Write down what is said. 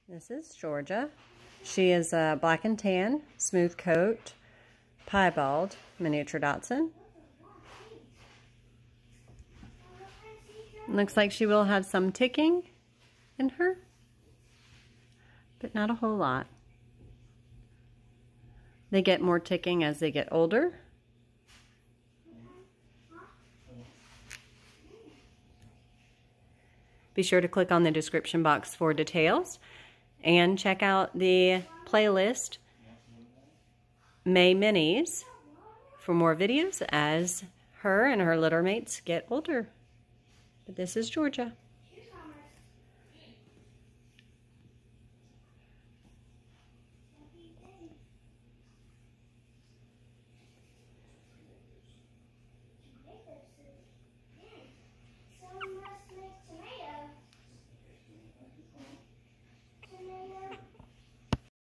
This is Georgia. She is a black and tan, smooth coat, piebald miniature Dachshund. Looks like she will have some ticking in her, but not a whole lot. They get more ticking as they get older. Be sure to click on the description box for details and check out the playlist May Minis for more videos as her and her litter mates get older. But this is Georgia.